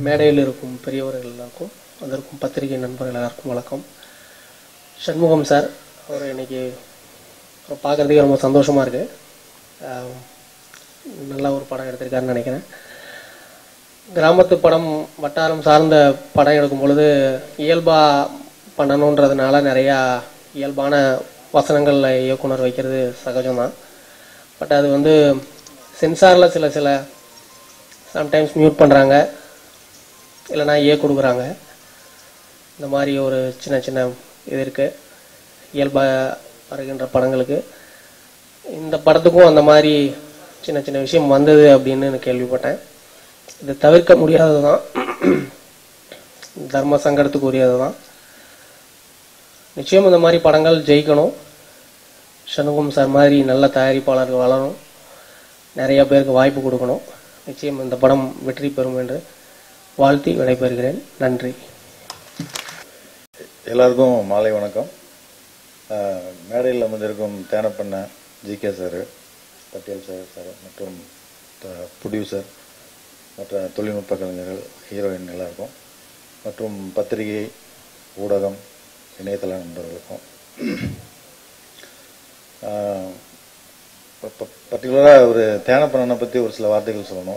மேடையில் இருக்கும் பெரியவர்கள் எல்லாருக்கும், அதற்கும் பத்திரிகை நண்பர்கள் எல்லாருக்கும் வணக்கம். சண்முகம் சார் அவர் இன்னைக்கு பார்க்குறதுக்கு ரொம்ப சந்தோஷமாக இருக்குது. நல்ல ஒரு படம் எடுத்திருக்காருன்னு நினைக்கிறேன். கிராமத்து படம், வட்டாரம் சார்ந்த படம் எடுக்கும் பொழுது இயல்பாக பண்ணணுன்றதுனால நிறையா இயல்பான வசனங்களில் இயக்குனர் வைக்கிறது சகஜம்தான். பட் அது வந்து சென்சாரில் சில சம்டைம்ஸ் மியூட் பண்ணுறாங்க, இல்லைனா கொடுக்குறாங்க. இந்த மாதிரி ஒரு சின்ன இது இருக்குது இயல்பாக வருகின்ற படங்களுக்கு. இந்த படத்துக்கும் அந்த மாதிரி சின்ன விஷயம் வந்தது அப்படின்னு கேள்விப்பட்டேன். இது தவிர்க்க முடியாதது தான், தர்ம சங்கடத்துக்கு உரியது தான். நிச்சயம் இந்த மாதிரி படங்கள் ஜெயிக்கணும். சண்முகம் சார் மாதிரி நல்ல தயாரிப்பாளர்கள் வளரும், நிறைய பேருக்கு வாய்ப்பு கொடுக்கணும். நிச்சயம் இந்த படம் வெற்றி பெறும் என்று வாழ்த்தி விடைபெறுகிறேன். நன்றி. எல்லாருக்கும் மாலை வணக்கம். மேடையில் அமர்ந்திருக்கும் தேனப்பண்ண ஜிகே சார், பட்டியல் சார் மற்றும் ப்ரொடியூசர், மற்ற தொழில்நுட்ப கலைஞர்கள், ஹீரோயின் எல்லாருக்கும், மற்றும் பத்திரிகை, ஊடகம், இணையதள நண்பர்களுக்கும், பர்டிகுலராக ஒரு தேனப்பண்ணனை பற்றி ஒரு சில வார்த்தைகள் சொல்லணும்.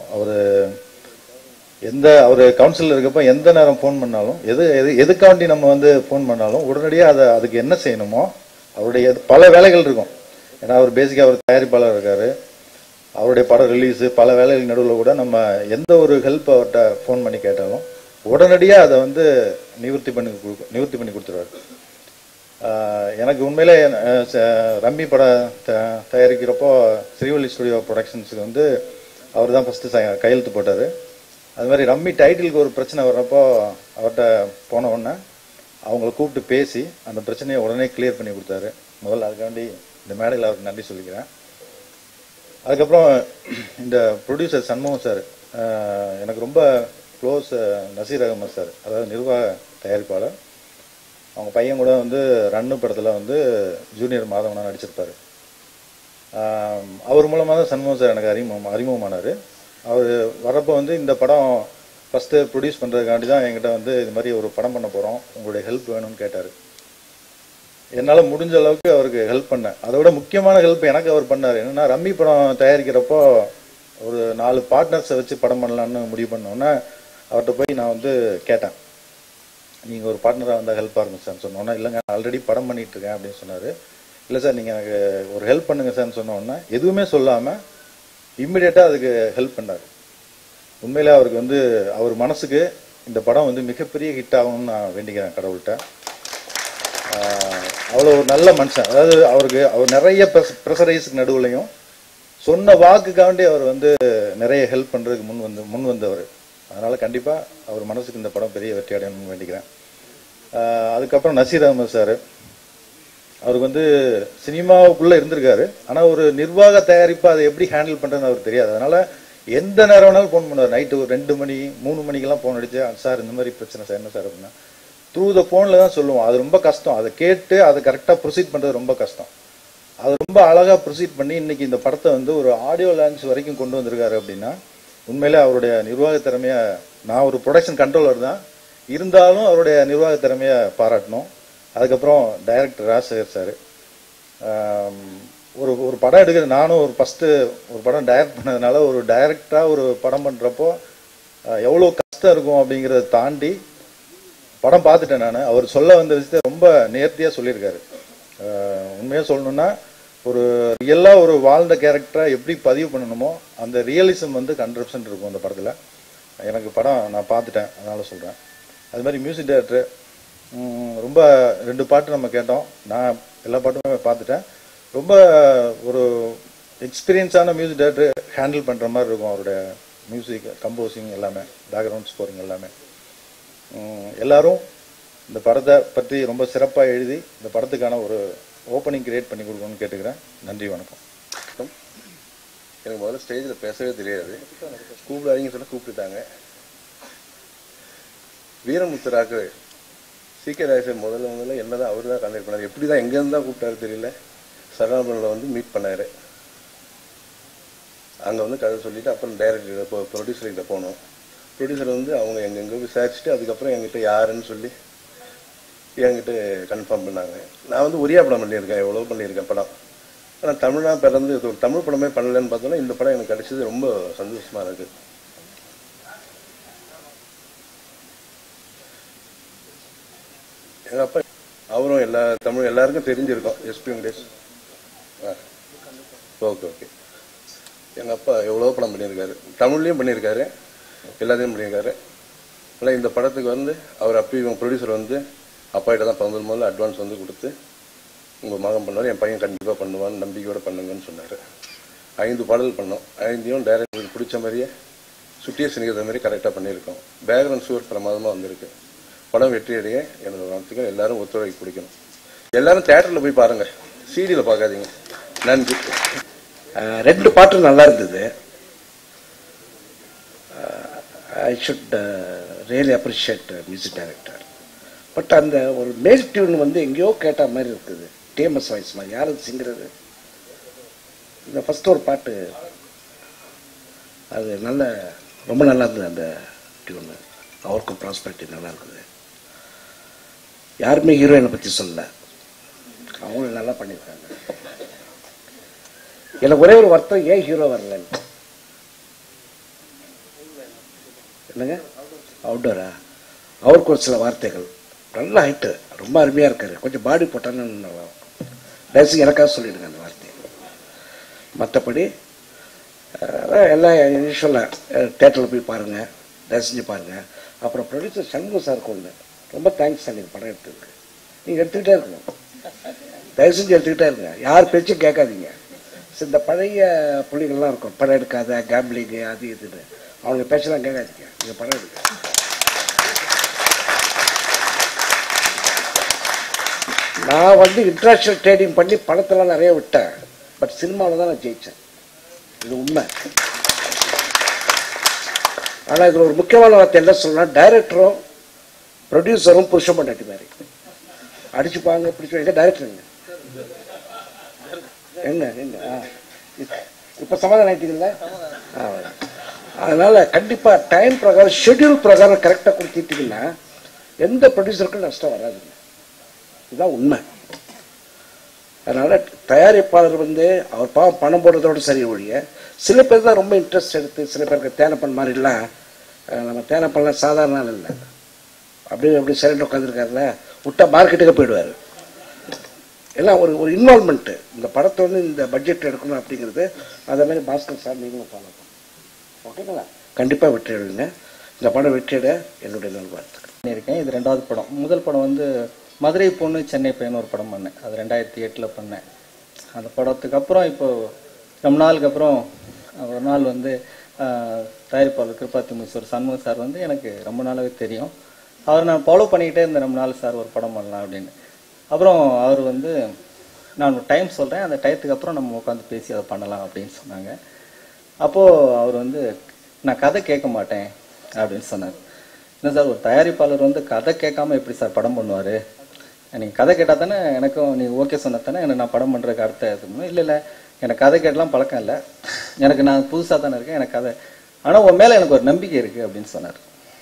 அவர் கவுன்சிலில் இருக்கப்போ எந்த நேரம் ஃபோன் பண்ணாலும், எதுக்காண்டி நம்ம ஃபோன் பண்ணாலும் உடனடியாக அதுக்கு என்ன செய்யணுமோ அவருடைய பல வேலைகள் இருக்கும். ஏன்னா அவர் பேசிக்காக அவர் தயாரிப்பாளர் இருக்காரு, அவருடைய படம் ரிலீஸு, பல வேலைகள் நடுவில் கூட நம்ம எந்த ஒரு ஹெல்ப் அவர்கிட்ட ஃபோன் பண்ணி கேட்டாலும் உடனடியாக அதை நிவர்த்தி பண்ணி கொடுத்துருவாரு. எனக்கு உண்மையிலே ரம்மி படம் தயாரிக்கிறப்போ ஸ்ரீவள்ளி ஸ்டுடியோ ப்ரொடக்ஷன்ஸுக்கு அவர் தான் ஃபஸ்ட்டு கையெழுத்து போட்டார். அது மாதிரி ரம்மி டைட்டிலுக்கு ஒரு பிரச்சனை வர்றப்போ அவர்கிட்ட போன உடனே அவங்கள கூப்பிட்டு பேசி அந்த பிரச்சனையை உடனே கிளியர் பண்ணி கொடுத்தாரு. முதல்ல அதுக்காண்டி இந்த மேடையில் அவருக்கு நன்றி சொல்லிக்கிறேன். அதுக்கப்புறம் இந்த ப்ரொடியூசர் சண்முகம் சார், எனக்கு ரொம்ப க்ளோஸ். நசீர் அகமது சார், அதாவது நிர்வாக தயாரிப்பாளர், அவங்க பையன் கூட ரன்னு படத்தில் ஜூனியர் மாதவனா நடிச்சிருப்பாரு. அவர் மூலமாக தான் சண்முகம் சார் எனக்கு அறிமுகமானார். அவர் வரப்போ இந்த படம் ஃபஸ்ட்டு ப்ரொடியூஸ் பண்ணுறதுக்காண்டி தான் என்கிட்ட இது மாதிரி ஒரு படம் பண்ண போகிறோம், உங்களுடைய ஹெல்ப் வேணும்னு கேட்டார். என்னால் முடிஞ்ச அளவுக்கு அவருக்கு ஹெல்ப் பண்ணேன். அதை விட முக்கியமான ஹெல்ப் எனக்கு அவர் பண்ணார். என்னென்னா, ரம்மி படம் தயாரிக்கிறப்போ ஒரு 4 பார்ட்னர்ஸை வச்சு படம் பண்ணலான்னு முடிவு பண்ணோன்னே அவர்கிட்ட போய் நான் கேட்டேன், நீங்கள் ஒரு பார்ட்னராக வந்தால் ஹெல்ப்பாக இருக்கும் சார்னு சொன்னோன்னா, இல்லைங்க நான் ஆல்ரெடி படம் பண்ணிட்டு இருக்கேன் அப்படின்னு சொன்னார். இல்லை சார் நீங்கள் எனக்கு ஒரு ஹெல்ப் பண்ணுங்க சார்னு சொன்னோன்னா எதுவுமே சொல்லாமல் இம்மிடியேட்டாக அதுக்கு ஹெல்ப் பண்ணார். உண்மையிலே அவருக்கு அவர் மனசுக்கு இந்த படம் மிகப்பெரிய ஹிட் ஆகும்னு நான் வேண்டிக்கிறேன் கடவுள்கிட்ட. அவ்வளோ ஒரு நல்ல மனுஷன். அதாவது அவர் நிறைய ப்ரெஷரைஸுக்கு நடுவுலையும் சொன்ன வாக்குக்காண்டி அவர் நிறைய ஹெல்ப் பண்ணுறதுக்கு முன் வந்தவர். அதனால் கண்டிப்பாக அவர் மனசுக்கு இந்த படம் பெரிய வெற்றி அடையணும்னு வேண்டிக்கிறேன். அதுக்கப்புறம் நசீர் அகமது சார், அவருக்கு சினிமாவுக்குள்ளே இருந்திருக்காரு, ஆனால் ஒரு நிர்வாக தயாரிப்பு அதை எப்படி ஹேண்டில் பண்ணுறதுன்னு அவருக்கு தெரியாது. அதனால் எந்த நேரம் வேணாலும் ஃபோன் பண்ணுவார். நைட்டு ஒரு 2 மணி 3 மணிக்கெல்லாம் ஃபோன் அடிச்சு, சார் இந்த மாதிரி பிரச்சனை சார், என்ன சார் அப்படின்னா த்ரூ த ஃபோனில் தான் சொல்லுவோம். அது ரொம்ப கஷ்டம். அதை கேட்டு அதை கரெக்டாக ப்ரொசீட் பண்ணுறது ரொம்ப கஷ்டம். அது ரொம்ப அழகாக ப்ரொசீட் பண்ணி இன்னைக்கு இந்த படத்தை ஒரு ஆடியோ லான்ச் வரைக்கும் கொண்டு வந்திருக்காரு. அப்படின்னா உண்மையிலே அவருடைய நிர்வாக திறமையை, நான் ஒரு ப்ரொடக்ஷன் கண்ட்ரோலர் தான் இருந்தாலும் அவருடைய நிர்வாக திறமையை பாராட்டணும். அதுக்கப்புறம் டைரக்டர் ராஜசேகர் சார், ஒரு படம் எடுக்கிற, நானும் ஃபஸ்ட்டு ஒரு படம் டைரக்ட் பண்ணதுனால ஒரு டைரக்டராக ஒரு படம் பண்ணுறப்போ எவ்வளோ கஷ்டம் இருக்கும் அப்படிங்கிறத தாண்டி படம் பார்த்துட்டேன் நான். அவர் சொல்ல வந்த விஷயத்தை ரொம்ப நேர்த்தியாக சொல்லியிருக்காரு. உண்மையாக சொல்லணுன்னா, ஒரு ரியலாக ஒரு வாழ்ந்த கேரக்டரை எப்படி பதிவு பண்ணணுமோ அந்த ரியலிசம் 100% இருக்கும் அந்த படத்தில். எனக்கு படம் நான் பார்த்துட்டேன், அதனால் சொல்கிறேன். அது மாதிரி மியூசிக் டைரக்டர் ரொம்ப 2 பாட்டு நம்ம கேட்டோம், நான் எல்லா பாட்டுமே பார்த்துட்டேன். ரொம்ப ஒரு எக்ஸ்பீரியன்ஸான மியூசிக் டைரக்டர் ஹேண்டில் பண்ணுற மாதிரி இருக்கும் அவருடைய மியூசிக் கம்போசிங் எல்லாமே, பேக்ரவுண்ட் ஸ்கோரிங் எல்லாமே. எல்லாரும் இந்த படத்தை பற்றி ரொம்ப சிறப்பாக எழுதி இந்த படத்துக்கான ஒரு ஓப்பனிங் கிரியேட் பண்ணி கொடுக்கணும்னு கேட்டுக்கிறேன். நன்றி, வணக்கம். எனக்கு முதல்ல ஸ்டேஜில் பேசவே தெரியாது, கூப்பிடாதீங்க சொல்ல கூப்பிட்டுட்டாங்க. வீரமுத்துராக்கு சி.கே. ராஜேஷ் முதல்ல என்னதான் அவர் தான் கான்டாக்ட் பண்ணார், எப்படி தான் எங்கேருந்து தான் கூப்பிட்டாரு தெரியல. சரவணபுரத்தில் மீட் பண்ணார். அங்கே கதை சொல்லிவிட்டு அப்புறம் டைரக்டர் ப்ரொடியூசர்கிட்ட போனோம். ப்ரொடியூசர் வந்து அவங்க எங்கெங்கே விசாரிச்சுட்டு அதுக்கப்புறம் என்கிட்ட யாருன்னு சொல்லி என்கிட்ட கன்ஃபார்ம் பண்ணாங்க. நான் வந்து ஒரே படம் பண்ணியிருக்கேன், எவ்வளோ பண்ணியிருக்கேன் படம். ஆனால் தமிழாக பிறந்து ஒரு தமிழ் படமே பண்ணலன்னு பார்த்தோன்னா இந்த படம் எனக்கு கிடைச்சது ரொம்ப சந்தோஷமாக இருக்குது. எங்கள் அப்பா அவரும் எல்லாருக்கும் தெரிஞ்சிருக்கோம். எஸ்பி வெங்கடேஷ். Okay okay. எங்கள் அப்பா எவ்வளோ படம் பண்ணியிருக்காரு, தமிழ்லையும் பண்ணியிருக்காரு, எல்லாத்தையும் பண்ணியிருக்காரு. ஆனால் இந்த படத்துக்கு வந்து அவர் இவங்க ப்ரொடியூசர் வந்து அப்பாகிட்ட தான் முதல்ல அட்வான்ஸ் வந்து கொடுத்து உங்கள் மகன் பண்ணுவார், என் பையன் கண்டிப்பாக பண்ணுவான்னு நம்பிக்கையோடு பண்ணுங்கன்னு சொன்னார். 5 பாடல் பண்ணோம். 5ஐயும் டைரக்டருக்கு பிடிச்ச மாதிரியே சுட்டியை சினிக்கிற மாதிரி கரெக்டாக பண்ணியிருக்கோம். பேக்ரவுண்ட் ஸ்கோர் பிரமாதமாக வந்திருக்கு. படம் வெற்றியடைய என்னோட வாழ்த்துக்கள். எல்லாரும் ஒத்துழைப்பு பிடிக்கணும். எல்லாரும் தியேட்டரில் போய் பாருங்கள், சிடியில் பார்க்காதீங்க. நன்றி. 2 பாட்டும் நல்லா இருந்தது. I should really appreciate music director. But அந்த ஒரு மேல் டியூன் வந்து எங்கேயோ கேட்ட மாதிரி இருக்குது. டிஎம்எஸ் வாய்ஸ் மாதிரி. யார் அது சிங்கிறது? இந்த ஃபர்ஸ்ட் ஒரு பாட்டு அது ரொம்ப நல்லா இருந்தது. அந்த டியூனு அவருக்கும் ப்ராஸ்பெரிட்டி நல்லா இருக்குது. யாருமே ஹீரோயினை பற்றி சொல்லல, அவங்களும் நல்லா பண்ணியிருக்காங்க. எனக்கு ஒரே ஒரு வருத்தம், ஏன் ஹீரோ வரலன்னு. என்னங்க அவுட்டோரா? அவருக்கு ஒரு சில வார்த்தைகள் நல்ல ஹைட்டு, ரொம்ப அருமையாக இருக்காரு. கொஞ்சம் பாடி போட்டான்னு நல்லா தயவுசெய்து எனக்காக சொல்லிடுங்க அந்த வார்த்தையை. மற்றபடி எல்லாம் யூஸ்வலாக தேட்டரில் போய் பாருங்கள், தயவு செஞ்சு பாருங்கள். அப்புறம் ப்ரொடியூசர் சண்முகம் சாருக்கு ஒன்று ரொம்ப தேங்க்ஸ் சார். நீங்கள் படம் எடுத்துருக்கு, நீங்கள் எடுத்துக்கிட்டே இருக்கணும், தயவு செஞ்சு எடுத்துக்கிட்டே இருங்க. யார் பேச்சும் கேட்காதீங்க. இந்த பழைய புள்ளிகள்லாம் இருக்கும், படம் எடுக்காத, கேம்பிளிங்கு, அது இதுன்னு, அவங்க பேச்செல்லாம் கேட்காதீங்க, நீங்கள் படம் எடுக்க. நான் வந்து இன்டர்நேஷனல் ட்ரேடிங் பண்ணி படத்தெல்லாம் நிறைய விட்டேன். பட் சினிமாவில் தான் நான் ஜெயித்தேன், இது உண்மை. ஆனால் இதில் ஒரு முக்கியமான வார்த்தை என்ன சொல்லலாம், டைரக்டரும் ப்ரொடியூசரும் புருஷன் பண்ணாட்டி மாதிரி அடிச்சுப்பாங்க, பிடிச்சுப்பாங்க. டைரக்டருங்க என்ன இப்போ சமாதானம் ஆயிட்டீங்களா? அதனால கண்டிப்பாக டைம் பிரகாரம், ஷெட்யூல் பிரகாரம் கரெக்டாக கொடுத்துட்டீங்கன்னா எந்த ப்ரொடியூசருக்கும் நஷ்டம் வராதுங்க. இதுதான் உண்மை. அதனால தயாரிப்பாளர் வந்து அவர் பணம் போடுறதோட சரி ஒழிய, சில பேர் தான் ரொம்ப இன்ட்ரெஸ்ட் எடுத்து, சில பேருக்கு தேனப்பன் மாதிரிலாம், நம்ம தேனப்பன்லாம் சாதாரண ஆள் இல்லை, அப்படி சைலண்ட் உட்காந்துருக்காருல, விட்டா மார்க்கெட்டுக்கு போயிடுவார். எல்லாம் ஒரு இன்வால்மெண்ட்டு. இந்த படத்தை வந்து இந்த பட்ஜெட் எடுக்கணும் அப்படிங்கிறது, அதே மாதிரி பாஸ்கர் சார் நீங்களும் ஃபாலோ பண்ணணும். ஓகேங்களா? கண்டிப்பாக வெற்றி எடுங்க. இந்த படம் வெற்றியிட என்னுடைய நல்வாழ்த்துக்கள். இருக்கேன். இது 2வது படம். முதல் படம் வந்து மதுரை பொண்ணு சென்னை பையன் ஒரு படம் பண்ணேன், அது 2008 பண்ணேன். அந்த படத்துக்கு அப்புறம் இப்போ ரொம்ப நாளுக்கு அப்புறம் ஒரு நாள் வந்து தயாரிப்பாளர் கிருபாத்தி முசூர் சண்முகம் சார் வந்து எனக்கு ரொம்ப நாளாவே தெரியும். அவர் நான் ஃபாலோ பண்ணிக்கிட்டே இருந்தேன், ரொம்ப நாள் சார் ஒரு படம் பண்ணலாம் அப்படின்னு. அப்புறம் அவர் வந்து நான் ஒரு டைம் சொல்கிறேன், அந்த டயத்துக்கு அப்புறம் நம்ம உட்காந்து பேசி அதை பண்ணலாம் அப்படின்னு சொன்னாங்க. அப்போது அவர் வந்து நான் கதை கேட்க மாட்டேன் அப்படின்னு சொன்னார். என்ன சார், ஒரு தயாரிப்பாளர் வந்து கதை கேட்காம எப்படி சார் படம் பண்ணுவார்? நீங்கள் கதை கேட்டால் தானே எனக்கும் நீங்கள் ஓகே சொன்னா தானே எனக்கு நான் படம் பண்ணுறதுக்கு அடுத்த இது. இல்லை எனக்கு கதை கேட்டலாம் பழக்கம் இல்லை, எனக்கு நான் புதுசாக தானே இருக்கேன், எனக்கு கதை, ஆனால் உன் மேலே எனக்கு ஒரு நம்பிக்கை இருக்குது அப்படின்னு சொன்னார்.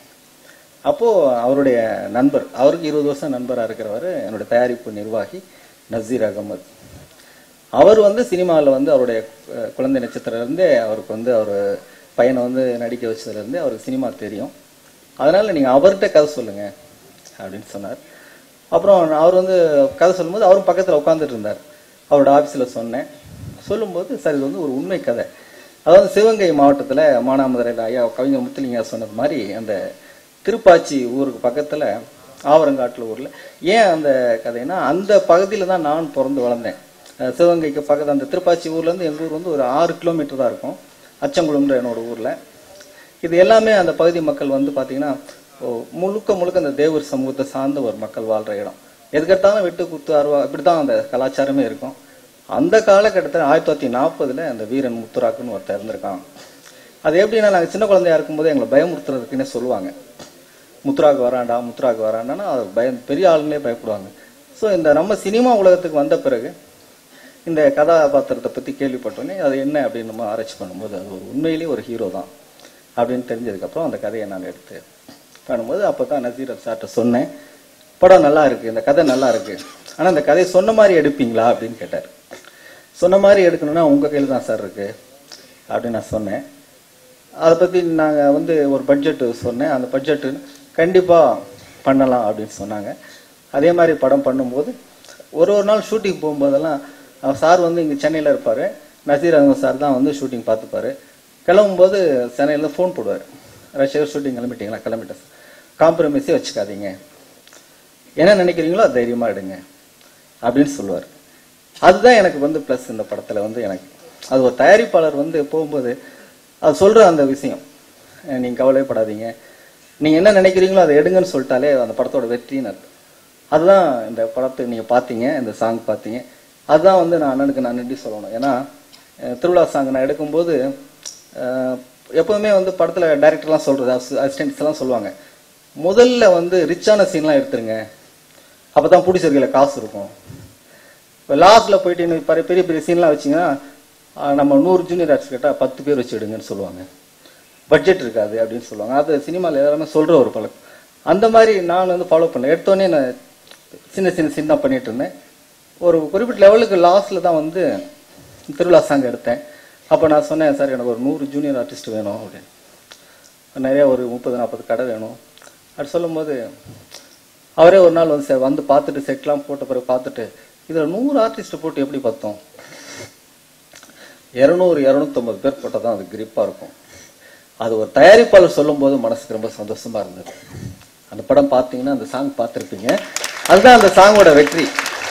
அப்போது அவருடைய நண்பர், அவருக்கு 20 வருஷம் நண்பராக இருக்கிறவர், என்னுடைய தயாரிப்பு நிர்வாகி நசீர் அகமது, அவர் வந்து சினிமாவில் வந்து அவருடைய குழந்தை நட்சத்திரம்லேருந்தே அவருக்கு வந்து அவர் பையனை வந்து நடிக்க வச்சதுலேருந்தே அவருக்கு சினிமா தெரியும். அதனால் நீங்கள் அவர்கிட்ட கதை சொல்லுங்கள் அப்படின்னு சொன்னார். அப்புறம் அவர் வந்து கதை சொல்லும்போது அவரும் பக்கத்தில் உட்காந்துட்டு இருந்தார். அவரோட ஆஃபீஸில் சொன்னேன். சொல்லும்போது சார் இது வந்து ஒரு உண்மை கதை, அதாவது சிவகங்கை மாவட்டத்தில் மானாமதுரையில் ஐயா கவிஞர் முத்துலிங்கா சொன்னது மாதிரி அந்த திருப்பாச்சி ஊருக்கு பக்கத்தில் ஆவரங்காட்டில் ஊரில். ஏன் அந்த கதைன்னா, அந்த பகுதியில் தான் நான் பிறந்து வளர்ந்தேன். சிவகங்கைக்கு பக்கத்தில் அந்த திருப்பாச்சி ஊர்லேருந்து எங்கள் ஊர் வந்து ஒரு 6 கிலோமீட்டர் தான் இருக்கும், அச்சங்குளம்ன்ற என்னோட ஊரில். இது எல்லாமே அந்த பகுதி மக்கள் வந்து பார்த்தீங்கன்னா முழுக்க அந்த தேவர் சமூகத்தை சார்ந்த ஒரு மக்கள் வாழ்கிற இடம். எதுக்கெடுத்தாலும் வெட்டு குத்து அருவா இப்படி தான் அந்த கலாச்சாரமே இருக்கும். அந்த காலகட்டத்தில் 1940 அந்த வீரன் முத்துராக்குன்னு ஒருத்தர் இருந்திருக்கான். அது எப்படின்னா, நாங்கள் சின்ன குழந்தையா இருக்கும்போது எங்களை பயமுறுத்துறதுக்குன்னே சொல்லுவாங்க, முத்துராக்கு வராண்டான்னா அது பெரிய ஆளுங்களே பயப்படுவாங்க. ஸோ இந்த நம்ம சினிமா உலகத்துக்கு வந்த பிறகு இந்த கதாபாத்திரத்தை பற்றி கேள்விப்பட்டோன்னே அது என்ன அப்படின்னு நம்ம ஆராய்ச்சி பண்ணும்போது அது ஒரு உண்மையிலேயே ஒரு ஹீரோ தான். அப்படின்னு தெரிஞ்சதுக்கப்புறம் அந்த கதையை நான் எடுத்து பண்ணும்போது அப்போ தான் நசீர் சார்கிட்ட சொன்னேன், படம் நல்லா இருக்கு, இந்த கதை நல்லா இருக்கு, ஆனால் இந்த கதையை சொன்ன மாதிரி எடுப்பீங்களா அப்படின்னு கேட்டார். சொன்ன மாதிரி எடுக்கணும்னா உங்கள் கையில் தான் சார் இருக்கு அப்படின்னு நான் சொன்னேன். அதை பற்றி நாங்கள் வந்து ஒரு பட்ஜெட்டு சொன்னேன். அந்த பட்ஜெட்டு கண்டிப்பாக பண்ணலாம் அப்படின்னு சொன்னாங்க. அதே மாதிரி படம் பண்ணும்போது ஒரு நாள் ஷூட்டிங் போகும்போதெல்லாம் சார் வந்து இங்கே சென்னையில் இருப்பார், நசீர் அகமது சார் தான் வந்து ஷூட்டிங் பார்த்துப்பாரு. கிளம்பும்போது சென்னையில் ஃபோன் போடுவார், ரஷ்யா ஷூட்டிங் கிளம்பிட்டீங்களா, கிளம்பிட்டேன் சார், காம்ப்ரமைஸே வச்சுக்காதீங்க, என்ன நினைக்கிறீங்களோ அது தைரியமாக எடுங்க அப்படின்னு சொல்லுவார். அதுதான் எனக்கு வந்து ப்ளஸ் இந்த படத்தில் வந்து எனக்கு அது ஒரு தயாரிப்பாளர் வந்து போகும்போது அது சொல்கிற அந்த விஷயம், நீங்கள் கவலைப்படாதீங்க, நீங்கள் என்ன நினைக்கிறீங்களோ அதை எடுங்கன்னு சொல்லிட்டாலே அந்த படத்தோட வெற்றின்னு அர்த்தம். அதுதான் இந்த படத்தை நீங்கள் பார்த்தீங்க, இந்த சாங் பார்த்தீங்க, அதுதான் வந்து நான் அண்ணனுக்கு நான் நன்றி சொல்லணும். ஏன்னா திருவிழா சாங் நான் எடுக்கும்போது எப்போவுமே வந்து படத்தில் டைரக்டர்லாம் சொல்கிறது, அசிஸ்டன்ட்ஸ் எல்லாம் சொல்லுவாங்க, முதல்ல வந்து ரிச்சான சீன்லாம் எடுத்துருங்க, அப்போ தான் ப்ரொடியூசர்களில் காசு இருக்கும். இப்போ லாஸ்ட்டில் போயிட்டு இன்னும் பெரிய பெரிய சீன்லாம் வச்சிங்கன்னா நம்ம 100 ஜூனியர் ஆர்டிஸ்ட் கேட்டால் 10 பேர் வச்சு எடுங்கன்னு சொல்லுவாங்க, பட்ஜெட் இருக்காது அப்படின்னு சொல்லுவாங்க. அது சினிமாவில் எல்லாருமே சொல்கிற ஒரு பழக்கம். அந்த மாதிரி நான் வந்து ஃபாலோ பண்ணேன். எடுத்தோடனே நான் சின்ன சீன் தான் பண்ணிட்டு இருந்தேன். ஒரு குறிப்பிட்ட லெவலுக்கு லாஸ்ட்டில் தான் வந்து திருவிழா சாங் எடுத்தேன். அப்போ நான் சொன்னேன், சார் எனக்கு ஒரு 100 ஜூனியர் ஆர்டிஸ்ட் வேணும் அப்படின்னு, நிறையா ஒரு 30-40 கடை வேணும் அப்படி சொல்லும்போது அவரே ஒரு நாள் வந்து சார் வந்து பார்த்துட்டு செட்லாம் போட்ட பிறகு பார்த்துட்டு இதில் 100 ஆர்டிஸ்ட் போட்டு எப்படி பார்த்தோம், 200-250 பேர் போட்டால் தான் அது கிரிப்பாக இருக்கும். அது ஒரு தயாரிப்பாளர் சொல்லும்போது மனசுக்கு ரொம்ப சந்தோஷமா இருந்தது. அந்த படம் பார்த்தீங்கன்னா அந்த சாங் பார்த்துருப்பீங்க, அதுதான் அந்த சாங்கோட வெற்றி.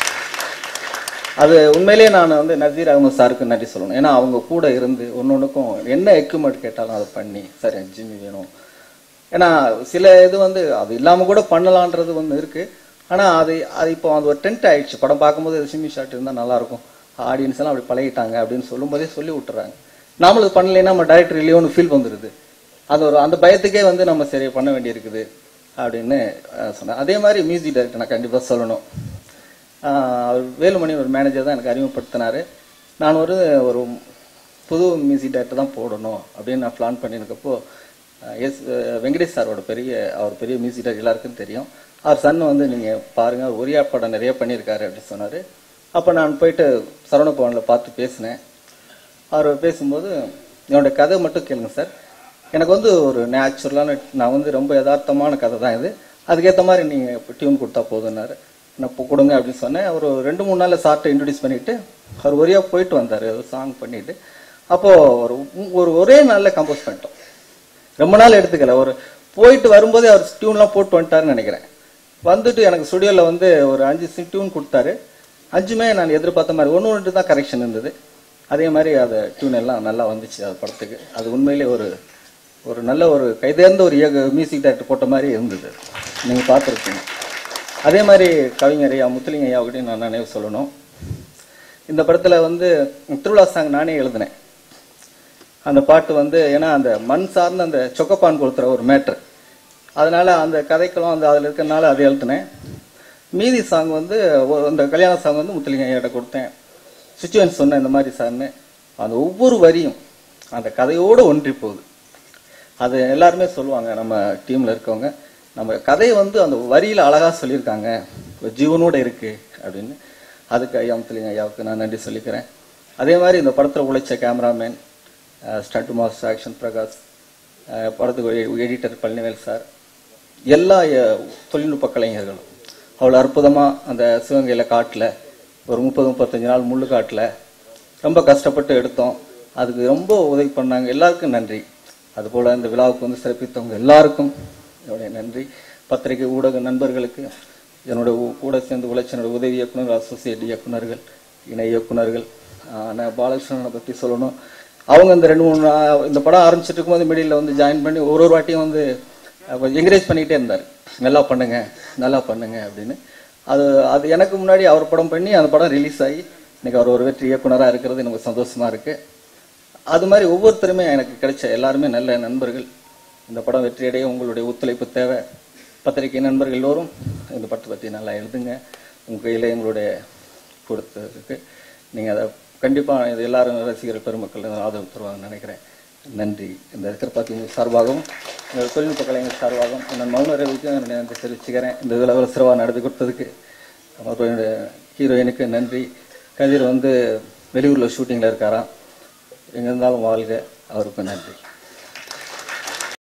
அது உண்மையிலேயே நான் வந்து நசீர் அகமது சாருக்கு நன்றி சொல்லணும். ஏன்னா அவங்க கூட இருந்து ஒன்னொன்றுக்கும் என்ன எக்யூப்மெண்ட் கேட்டாலும் அதை பண்ணி, சரி ஜிம்மி வேணும், ஏன்னா சில இது வந்து அது இல்லாமல் கூட பண்ணலான்றது ஒன்று இருக்கு. ஆனால் அது இப்போ அது ஒரு டென்ட் ஆயிடுச்சு. படம் பார்க்கும்போது ஜிம்மி ஷாட் இருந்தால் நல்லாயிருக்கும், ஆடியன்ஸ் எல்லாம் அப்படி பழகிட்டாங்க அப்படின்னு சொல்லும்போதே சொல்லி விட்டுறாங்க. நாமளும் இது பண்ணலைன்னா நம்ம டைரக்டர் இல்லையோன்னு ஃபீல் வந்துடுது. அது ஒரு அந்த பயத்துக்கே வந்து நம்ம சரி பண்ண வேண்டியிருக்குது அப்படின்னு சொன்னேன். அதே மாதிரி மியூசிக் டைரக்டர் நான் கண்டிப்பாக சொல்லணும். அவர் வேலுமணி ஒரு மேனேஜர் தான் எனக்கு அறிமுகப்படுத்தினார். நான் ஒரு புது மியூசிக் டைரக்டர் தான் போடணும் அப்படின்னு நான் பிளான் பண்ணியிருக்கப்போ வெங்கடேஷ் சாரோட அவர் பெரிய மியூசிக் டைரக்டர் எல்லாருக்கும் தெரியும். அவர் சன் வந்து நீங்கள் பாருங்கள், ஒரியா படம் நிறைய பண்ணியிருக்காரு அப்படின்னு சொன்னார். அப்போ நான் போயிட்டு சரவணபவனில் பார்த்து பேசினேன். அவர் பேசும்போது என்னோட கதை மட்டும் கேளுங்க சார், எனக்கு வந்து ஒரு நேச்சுரலான, நான் வந்து ரொம்ப யதார்த்தமான கதை தான் இது, அதுக்கேற்ற மாதிரி நீங்கள் இப்போ டியூன் கொடுத்தா போதுன்னாரு. நான் இப்போ கொடுங்க அப்படின்னு சொன்னேன். அவர் 2-3 நாளில் சார்ட்டை இன்ட்ரடியூஸ் பண்ணிவிட்டு அவர் ஒரியா போயிட்டு வந்தார் சாங் பண்ணிவிட்டு. அப்போது ஒரே நாளில் கம்போஸ் பண்ணிட்டோம், ரொம்ப நாள் எடுத்துக்கல. போயிட்டு வரும்போதே அவர் டியூன்லாம் போட்டு வந்துட்டாருன்னு நினைக்கிறேன். வந்துட்டு எனக்கு ஸ்டுடியோவில் வந்து ஒரு 5 டியூன் கொடுத்தாரு. 5மே நான் எதிர்பார்த்த மாதிரி, ஒன்று தான் கரெக்ஷன் இருந்தது. அதே மாதிரி அது டியூன் எல்லாம் நல்லா வந்துச்சு அது படத்துக்கு. அது உண்மையிலே ஒரு நல்ல ஒரு கைதேர்ந்த ஒரு மியூசிக் டைரக்டர் போட்ட மாதிரி இருந்தது, நீங்கள் பார்த்துருக்கீங்க. அதே மாதிரி கவிஞர் ஐயா முத்துலிங்க ஐயா அப்படின்னு நான் நினைவு சொல்லணும். இந்த படத்தில் வந்து திருவிழா சாங் நானே எழுதினேன். அந்த பாட்டு வந்து ஏன்னா அந்த மண் சார்ந்த அந்த சொக்கப்பான் கொடுத்துற ஒரு மேட்ரு, அதனால அந்த கதைக்களும் அந்த அதில் இருக்கிறனால அதை எழுதினேன். மீதி சாங் வந்து அந்த கல்யாண சாங் வந்து முத்துலிங்க ஐயாட்ட கொடுத்தேன். சுச்சுவேஷன் சொன்னேன் இந்த மாதிரி சார்னு. அந்த ஒவ்வொரு வரியும் அந்த கதையோடு ஒன்றி போகுது. அது எல்லாருமே சொல்லுவாங்க, நம்ம டீமில் இருக்கவங்க, நம்ம கதையை வந்து அந்த வரியில் அழகாக சொல்லியிருக்காங்க, ஜீவனோடு இருக்குது அப்படின்னு. அதுக்கு ஐயா முத்துலிங்க ஐயாவுக்கு நான் நன்றி சொல்லிக்கிறேன். அதே மாதிரி இந்த படத்தில் உழைச்ச cameraman, stunt master action Prakash, படத்துக்கு எடிட்டர் பழனிவேல் சார், எல்லா தொழில்நுட்ப கலைஞர்களும் அவ்வளோ அற்புதமாக அந்த சிவகங்கையில் காட்டில் ஒரு 30-35 நாள் முள்ளு காட்டில் ரொம்ப கஷ்டப்பட்டு எடுத்தோம். அதுக்கு ரொம்ப உதவி பண்ணாங்க, எல்லாருக்கும் நன்றி. அதுபோல் இந்த விழாவுக்கு வந்து சிறப்பித்தவங்க எல்லாருக்கும் என்னுடைய நன்றி. பத்திரிகை ஊடக நண்பர்களுக்கு, என்னோட கூட சேர்ந்து உழைச்ச என்னோட உதவி இயக்குனர், அசோசியேட் இயக்குநர்கள், இணை இயக்குநர்கள், நான் பாலகிருஷ்ணனை பற்றி சொல்லணும். அவங்க இந்த 2-3 இந்த படம் ஆரம்பிச்சுட்டு இருக்கும்போது மிடில் வந்து ஜாயின் பண்ணி ஒரு வாட்டியும் வந்து என்கரேஜ் பண்ணிக்கிட்டே இருந்தார், நல்லா பண்ணுங்க நல்லா பண்ணுங்க அப்படின்னு. அது எனக்கு முன்னாடி அவர் படம் பண்ணி அந்த படம் ரிலீஸ் ஆகி இன்னைக்கு அவர் ஒரு வெற்றி இயக்குனராக இருக்கிறது எனக்கு சந்தோஷமா இருக்கு. அது மாதிரி ஒவ்வொருத்தருமே எனக்கு கிடைச்ச எல்லாருமே நல்ல நண்பர்கள். இந்த படம் வெற்றியடைய உங்களுடைய ஒத்துழைப்பு தேவை. பத்திரிகை நண்பர்கள் எல்லோரும் இந்த படத்தை பற்றி நல்லா எழுதுங்க. உங்கள் கையில் எங்களுடைய கொடுத்ததுக்கு நீங்கள் அதை கண்டிப்பாக இது எல்லாரும் ரசிகர்கள் பெருமக்கள் ஆதரவு தருவாங்கன்னு நினைக்கிறேன். நன்றி. இந்த எதிர்பார்ப்பு சார்பாகவும் இந்த தொழில்நுட்ப கலைஞர் சார்பாகவும் நான் மௌன ரவிக்கும் என்னுடைய நன்றி தெரிவிச்சுக்கிறேன். இந்த இதில் சிறவாக நடத்தி கொடுத்ததுக்கு ஹீரோயினுக்கு நன்றி. கதிர் வந்து வெளியூரில் ஷூட்டிங்கில் இருக்காராம், எங்கே இருந்தாலும் வாழ்க, அவருக்கு நன்றி.